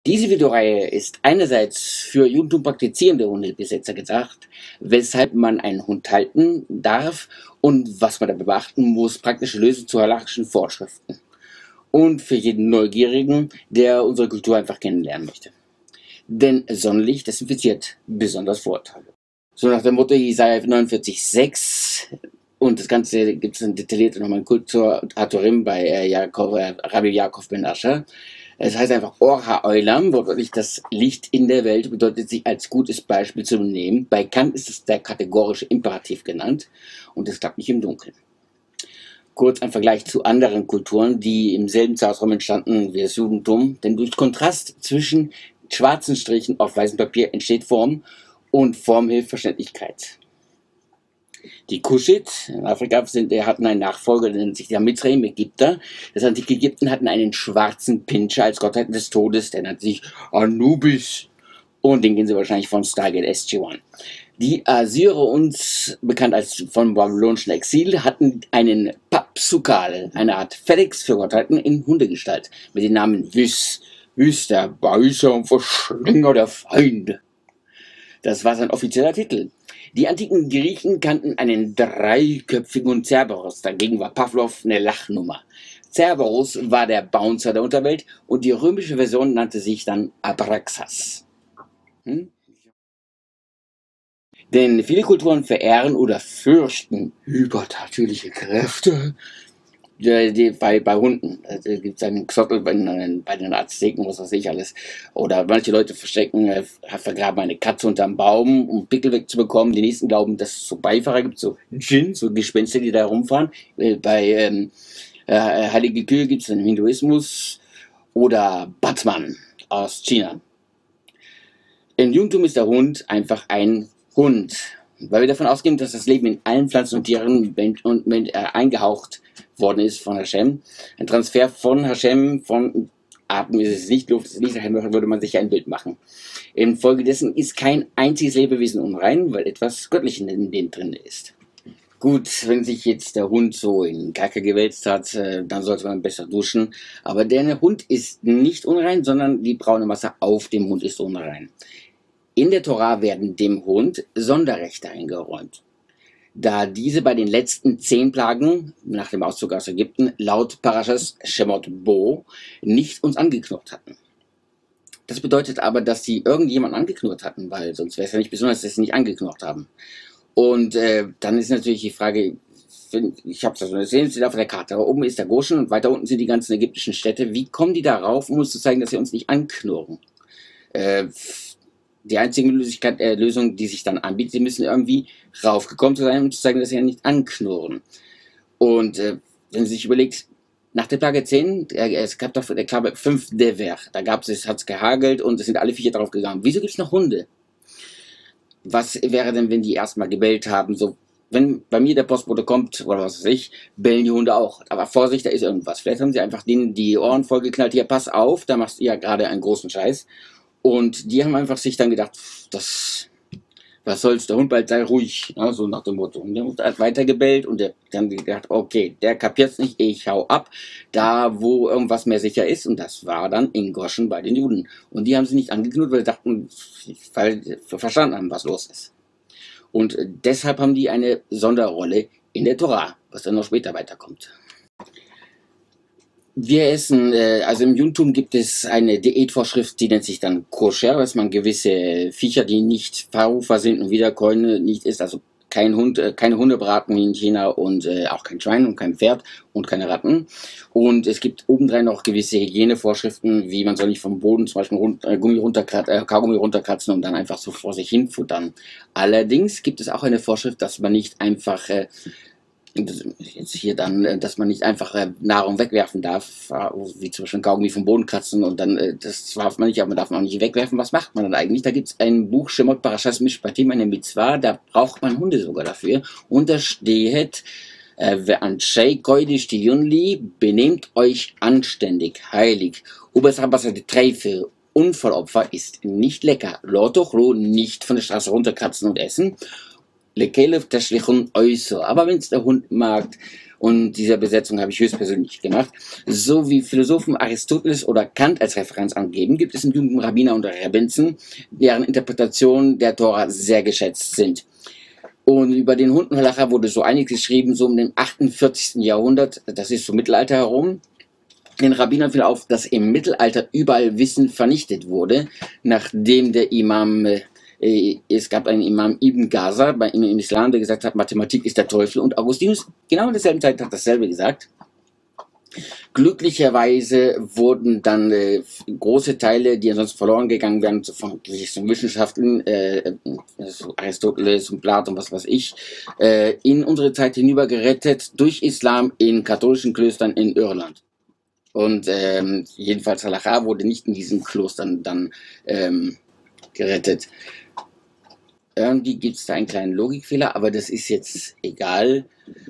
Diese Videoreihe ist einerseits für Judentum praktizierende Hundebesitzer gedacht, weshalb man einen Hund halten darf und was man dabei beachten muss, praktische Lösungen zu halachischen Vorschriften. Und für jeden Neugierigen, der unsere Kultur einfach kennenlernen möchte. Denn Sonnenlicht desinfiziert besonders Vorurteile. So nach dem Motto Jesaja 49,6 und das Ganze gibt es dann detailliert nochmal in Kultur Hatorim bei Rabbi Yaakov ben Ascher. Es heißt einfach Or HaOlam, wortwörtlich das Licht in der Welt, bedeutet sich als gutes Beispiel zu nehmen. Bei Kant ist es der kategorische Imperativ genannt und es klappt nicht im Dunkeln. Kurz ein Vergleich zu anderen Kulturen, die im selben Zeitraum entstanden wie das Judentum, denn durch Kontrast zwischen schwarzen Strichen auf weißem Papier entsteht Form und Form hilft Verständlichkeit. Die Kuschit in Afrika hatten einen Nachfolger, der nennt sich der Mitzrayim, Ägypter. Das antike Ägypten hatten einen schwarzen Pinscher als Gottheit des Todes, der nannte sich Anubis. Und den gehen sie wahrscheinlich von Stargate SG-1. Die Assyrer, uns bekannt als vom babylonischen Exil, hatten einen Papsukal, eine Art FedEx für Gottheiten in Hundegestalt, mit dem Namen Wys. Wys, der Beißer und Verschlinger der Feinde. Das war sein offizieller Titel. Die antiken Griechen kannten einen dreiköpfigen Cerberus, dagegen war Pavlov eine Lachnummer. Cerberus war der Bouncer der Unterwelt und die römische Version nannte sich dann Abraxas. Denn viele Kulturen verehren oder fürchten übernatürliche Kräfte. Bei Hunden. Also gibt es einen Xottel bei den Azteken, was weiß ich alles. Oder manche Leute vergraben eine Katze unterm Baum, um Pickel wegzubekommen. Die nächsten glauben, dass es so Beifahrer gibt, so Djinn, so Gespenster, die da rumfahren. Bei heilige Kühe gibt es den Hinduismus. Oder Batman aus China. Im Judentum ist der Hund einfach ein Hund. Weil wir davon ausgehen, dass das Leben in allen Pflanzen und Tieren eingehaucht worden ist von Hashem. Ein Transfer von Hashem, von Atem ist es nicht, Luft ist es nicht, daher würde man sich ein Bild machen. Infolgedessen ist kein einziges Lebewesen unrein, weil etwas Göttliches in dem drin ist. Gut, wenn sich jetzt der Hund so in Kacke gewälzt hat, dann sollte man besser duschen. Aber der Hund ist nicht unrein, sondern die braune Masse auf dem Hund ist unrein. In der Tora werden dem Hund Sonderrechte eingeräumt, da diese bei den letzten 10 Plagen nach dem Auszug aus Ägypten laut Parashas Shemot Bo nicht uns angeknurrt hatten. Das bedeutet aber, dass sie irgendjemanden angeknurrt hatten, weil sonst wäre es ja nicht besonders, dass sie nicht angeknurrt haben. Und dann ist natürlich die Frage, ich habe das so gesehen, steht auf der Karte, aber oben ist der Goshen und weiter unten sind die ganzen ägyptischen Städte. Wie kommen die darauf, um uns zu zeigen, dass sie uns nicht anknurren? Die einzige Lösung, die sich dann anbietet, sie müssen irgendwie raufgekommen sein, um zu zeigen, dass sie ja nicht anknurren. Und wenn Sie sich überlegt, nach der Plage 10, es gab doch der Klage 5 Dever, da hat es gehagelt und es sind alle Viecher drauf gegangen. Wieso gibt es noch Hunde? Was wäre denn, wenn die erstmal gebellt haben? So, wenn bei mir der Postbote kommt, oder was weiß ich, bellen die Hunde auch. Aber Vorsicht, da ist irgendwas. Vielleicht haben sie einfach denen die Ohren vollgeknallt. Hier, pass auf, da machst du ja gerade einen großen Scheiß. Und die haben einfach sich dann gedacht, was soll's, der Hund bald sei ruhig, ja, so nach dem Motto. Und der Hund hat weiter gebellt und der dann gedacht, okay, der kapiert's nicht, ich hau ab, da wo irgendwas mehr sicher ist. Und das war dann in Goshen bei den Juden. Und die haben sie nicht angeknurrt, weil sie verstanden haben, was los ist. Und deshalb haben die eine Sonderrolle in der Tora, was dann noch später weiterkommt. Wir essen, also im Judentum gibt es eine Diätvorschrift, die nennt sich dann Koscher, dass man gewisse Viecher, die nicht Parufer sind und Wiederkäuer, nicht isst, also kein Hund, keine Hundebraten wie in China und auch kein Schwein und kein Pferd und keine Ratten. Und es gibt obendrein noch gewisse Hygienevorschriften, wie man soll nicht vom Boden zum Beispiel Kaugummi runterkratzen und dann einfach so vor sich hin futtern. Allerdings gibt es auch eine Vorschrift, dass man nicht einfach dass man nicht einfach Nahrung wegwerfen darf, wie zum Beispiel Kaugummi vom Boden kratzen und dann, das darf man nicht, aber man darf man auch nicht wegwerfen. Was macht man dann eigentlich? Da gibt es ein Buch, Shemot Parashas Mishpatim, eine Mitzvah, da braucht man Hunde sogar dafür. Und da steht, Ve'anshei koidish tiyunli, benehmt euch anständig, heilig. Ubesabasa de Treife, Unfallopfer ist nicht lecker. Lotochlo, nicht von der Straße runterkratzen und essen. Aber wenn es der Hund mag und dieser Besetzung habe ich höchstpersönlich gemacht. So wie Philosophen Aristoteles oder Kant als Referenz angeben, gibt es im Judentum Rabbiner und Rebbitzen, deren Interpretationen der Tora sehr geschätzt sind. Und über den Hundenhalacha wurde so einiges geschrieben, so um den 48. Jahrhundert, das ist so Mittelalter herum. Den Rabbinern fiel auf, dass im Mittelalter überall Wissen vernichtet wurde, nachdem der Imam, es gab einen Imam Ibn Gaza im Islam, der gesagt hat, Mathematik ist der Teufel, und Augustinus genau in derselben Zeit hat dasselbe gesagt. Glücklicherweise wurden dann große Teile, die ansonsten verloren gegangen wären, von griechischen Wissenschaften, so Aristoteles und Platon, was weiß ich, in unsere Zeit hinüber gerettet durch Islam in katholischen Klöstern in Irland. Und jedenfalls Halacha wurde nicht in diesen Klostern dann gerettet. Irgendwie gibt es da einen kleinen Logikfehler, aber das ist jetzt egal.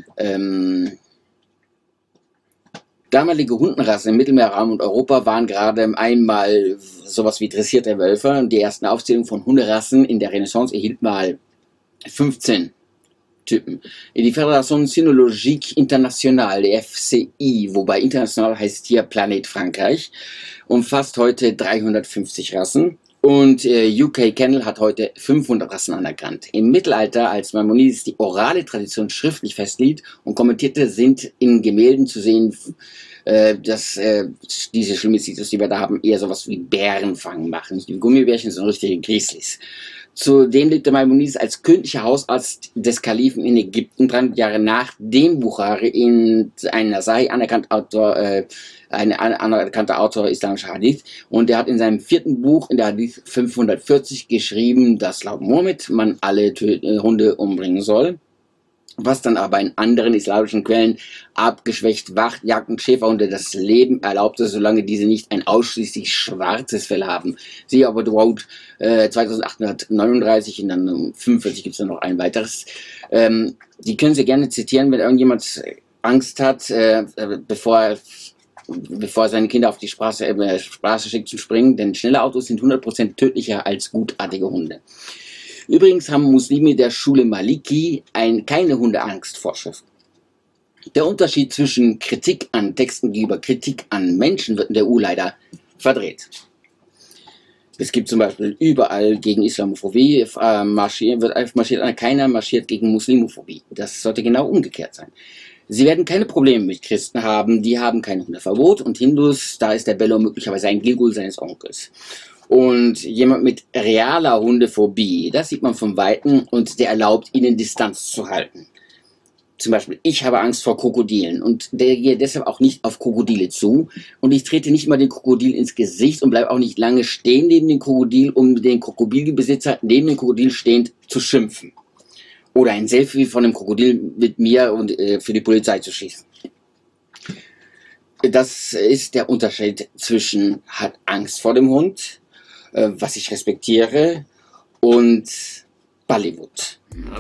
Damalige Hundenrassen im Mittelmeerraum und Europa waren gerade einmal sowas wie dressierte Wölfe. Und die ersten Aufzählungen von Hunderassen in der Renaissance erhielt mal 15 Typen. Die Fédération Cynologique Internationale, die FCI, wobei international heißt hier Planet Frankreich, umfasst heute 350 Rassen. Und UK Kennel hat heute 500 Rassen anerkannt. Im Mittelalter, als Maimonides die orale Tradition schriftlich festhielt und kommentierte, sind in Gemälden zu sehen, dass diese Schlimizitos, die wir da haben, eher sowas wie Bärenfang machen. Nicht die Gummibärchen, sondern richtige Grizzlies. Zudem lebte Maimonides als königlicher Hausarzt des Kalifen in Ägypten 300 Jahre nachdem Bukhari in ein Nasai anerkannter Autor islamischer Hadith, und er hat in seinem 4. Buch in der Hadith 540 geschrieben, dass laut Mohammed man alle Hunde umbringen soll, was dann aber in anderen islamischen Quellen abgeschwächt Wacht-, Jagd- und Schäferhunde das Leben erlaubte, solange diese nicht ein ausschließlich schwarzes Fell haben. Siehe aber Road 2839 und dann 45 gibt es dann noch ein weiteres. Die können Sie gerne zitieren, wenn irgendjemand Angst hat, bevor er seine Kinder auf die Straße schickt zu springen, denn schnelle Autos sind 100% tödlicher als gutartige Hunde. Übrigens haben Muslime der Schule Maliki keine Hundeangstvorschrift. Der Unterschied zwischen Kritik an Texten gegenüber Kritik an Menschen wird in der EU leider verdreht. Es gibt zum Beispiel überall gegen Islamophobie marschiert, keiner marschiert gegen Muslimophobie. Das sollte genau umgekehrt sein. Sie werden keine Probleme mit Christen haben, die haben kein Hundeverbot, und Hindus, da ist der Bello möglicherweise ein Gilgul seines Onkels. Und jemand mit realer Hundephobie, das sieht man von Weitem, und der erlaubt ihnen Distanz zu halten. Zum Beispiel, ich habe Angst vor Krokodilen und der gehe deshalb auch nicht auf Krokodile zu, und ich trete nicht mal den Krokodil ins Gesicht und bleibe auch nicht lange stehen neben dem Krokodil, um den Krokodilbesitzer neben dem Krokodil stehend zu schimpfen. Oder ein Selfie von einem Krokodil mit mir und für die Polizei zu schießen. Das ist der Unterschied zwischen hat Angst vor dem Hund, was ich respektiere, und Bollywood.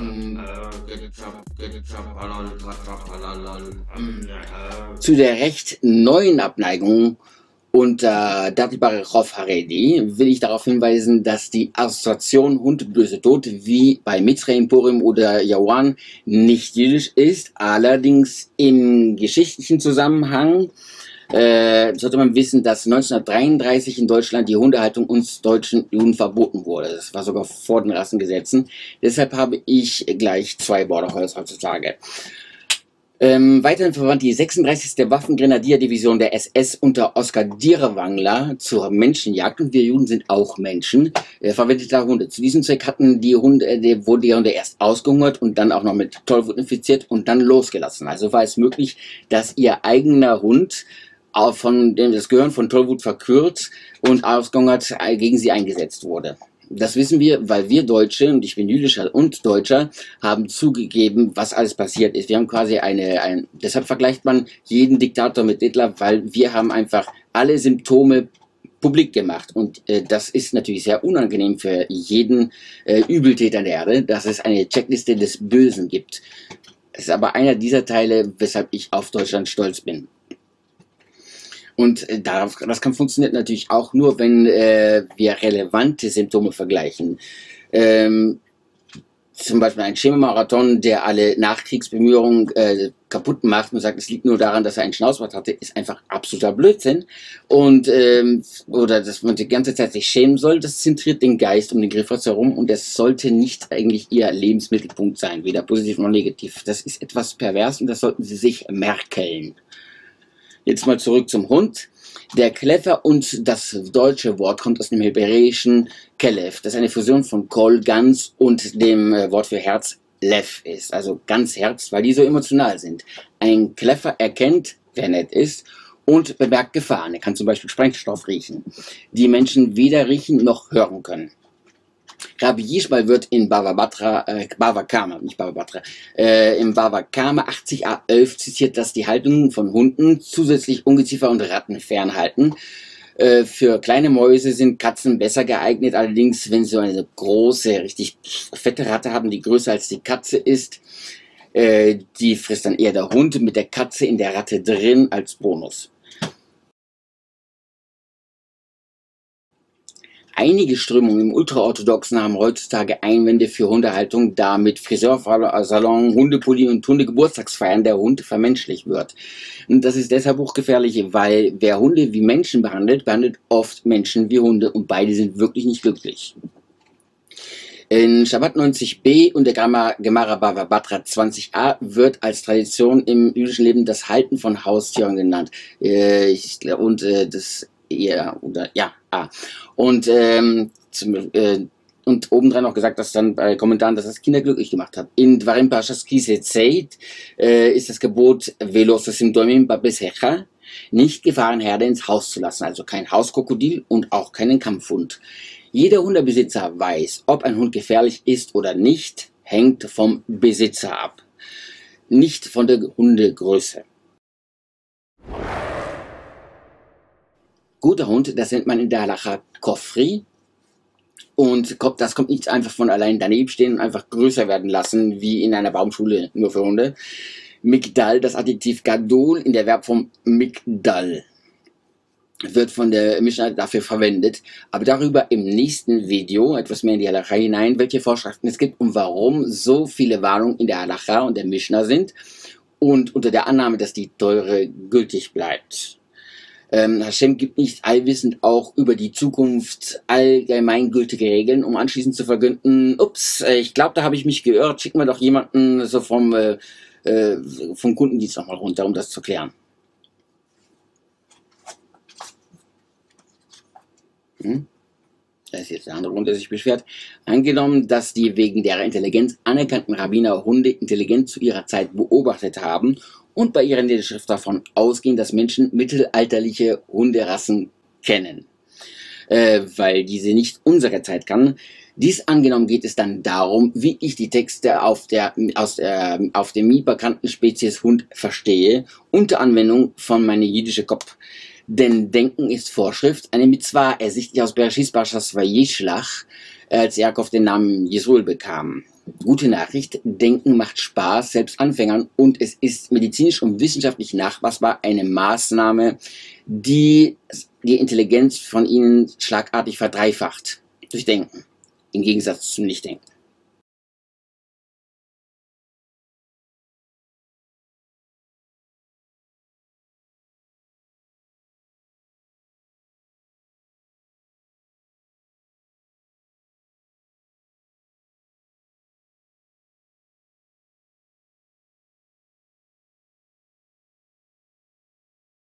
Zu der recht neuen Abneigung unter Datibare Rov Haredi will ich darauf hinweisen, dass die Assoziation Hund böse Tod wie bei Mitzrayim, Purim oder Yawan nicht jüdisch ist, allerdings im geschichtlichen Zusammenhang sollte man wissen, dass 1933 in Deutschland die Hundehaltung uns deutschen Juden verboten wurde. Das war sogar vor den Rassengesetzen. Deshalb habe ich gleich 2 Border Collies heutzutage. Weiterhin verwandt die 36. Waffengrenadierdivision der SS unter Oskar Dirlewanger zur Menschenjagd, und wir Juden sind auch Menschen, verwendete Hunde. Zu diesem Zweck wurden die Hunde erst ausgehungert und dann auch noch mit Tollwut infiziert und dann losgelassen. Also war es möglich, dass ihr eigener Hund von dem das Gehirn von Tollwut verkürzt und ausgehungert gegen sie eingesetzt wurde. Das wissen wir, weil wir Deutsche, und ich bin jüdischer und Deutscher, haben zugegeben, was alles passiert ist. Wir haben quasi deshalb vergleicht man jeden Diktator mit Hitler, weil wir haben einfach alle Symptome publik gemacht. Und das ist natürlich sehr unangenehm für jeden Übeltäter der Erde, dass es eine Checkliste des Bösen gibt. Es ist aber einer dieser Teile, weshalb ich auf Deutschland stolz bin. Und das funktioniert natürlich auch nur, wenn wir relevante Symptome vergleichen. zum Beispiel ein Schwimmmarathon, der alle Nachkriegsbemühungen kaputt macht und sagt, es liegt nur daran, dass er einen Schnauzbart hatte, ist einfach absoluter Blödsinn. Und oder dass man die ganze Zeit sich schämen soll, das zentriert den Geist um den Griffplatz herum und das sollte nicht eigentlich ihr Lebensmittelpunkt sein, weder positiv noch negativ. Das ist etwas pervers und das sollten Sie sich merken. Jetzt mal zurück zum Hund. Der Kläffer und das deutsche Wort kommt aus dem hebräischen Kelef. Das ist eine Fusion von Kol, Ganz und dem Wort für Herz, Lev ist. Also ganz Herz, weil die so emotional sind. Ein Kläffer erkennt, wer nett ist und bemerkt Gefahren. Er kann zum Beispiel Sprengstoff riechen, die Menschen weder riechen noch hören können. Rabbi Yishmael wird in Bava Kama, nicht Bava Batra, im Bava Kama 80a11 zitiert, dass die Haltung von Hunden zusätzlich Ungeziefer und Ratten fernhalten. Für kleine Mäuse sind Katzen besser geeignet, allerdings wenn sie so eine große, richtig fette Ratte haben, die größer als die Katze ist, die frisst dann eher der Hund mit der Katze in der Ratte drin als Bonus. Einige Strömungen im Ultraorthodoxen haben heutzutage Einwände für Hundehaltung, da mit Friseursalon, Hundepulli und Hundegeburtstagsfeiern der Hund vermenschlicht wird. Und das ist deshalb hochgefährlich, weil wer Hunde wie Menschen behandelt, behandelt oft Menschen wie Hunde und beide sind wirklich nicht glücklich. In Shabbat 90b und der Gemara Bava Batra 20a wird als Tradition im jüdischen Leben das Halten von Haustieren genannt. Und obendrein auch gesagt, dass dann bei Kommentaren, dass das Kinder glücklich gemacht hat. In Dvarim Parshas Ki Seitzei ist das Gebot Velos Simdomim Babesecha, nicht Gefahrenherde ins Haus zu lassen, also kein Hauskrokodil und auch keinen Kampfhund. Jeder Hundebesitzer weiß, ob ein Hund gefährlich ist oder nicht, hängt vom Besitzer ab, nicht von der Hundegröße. Guter Hund, das nennt man in der Halacha Kofri. Und das kommt nicht einfach von allein daneben stehen und einfach größer werden lassen, wie in einer Baumschule, nur für Hunde. Migdal, das Adjektiv Gadol in der Verbform Migdal, wird von der Mishnah dafür verwendet. Aber darüber im nächsten Video, etwas mehr in die Halacha hinein, welche Vorschriften es gibt und warum so viele Warnungen in der Halacha und der Mishnah sind. Und unter der Annahme, dass die Teure gültig bleibt. Hashem gibt nicht allwissend auch über die Zukunft allgemeingültige Regeln, um anschließend zu verkünden, ups, ich glaube, da habe ich mich geirrt, schicken wir doch jemanden so vom Kundendienst nochmal runter, um das zu klären. Da ist jetzt der andere Grund, der sich beschwert. Angenommen, dass die wegen der Intelligenz anerkannten Rabbiner Hunde intelligent zu ihrer Zeit beobachtet haben und bei ihrer Niederschrift davon ausgehen, dass Menschen mittelalterliche Hunderassen kennen, weil diese nicht unserer Zeit kannten. Dies angenommen geht es dann darum, wie ich die Texte auf der mir bekannten Spezies Hund verstehe, unter Anwendung von meinem jüdischen Kopf. Denn Denken ist Vorschrift, eine Mitzwa ersichtlich aus Bereshit Parshas Vayishlach, als Jakob den Namen Jesruel bekam. Gute Nachricht, Denken macht Spaß, selbst Anfängern, und es ist medizinisch und wissenschaftlich nachweisbar eine Maßnahme, die die Intelligenz von ihnen schlagartig verdreifacht durch Denken, im Gegensatz zum Nichtdenken.